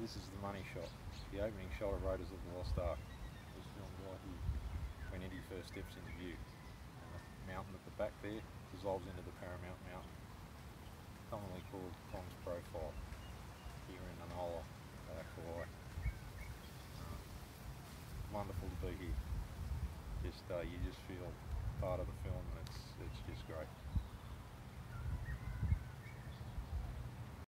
this is the money shot, the opening shot of Raiders of the Lost Ark. Was filmed right here when Indy first steps into view. And the mountain at the back there dissolves into the Paramount Mountain, commonly called Tom's Profile, here in Anahola, Kauai. Wonderful to be here. You just feel part of the film, and it's just great.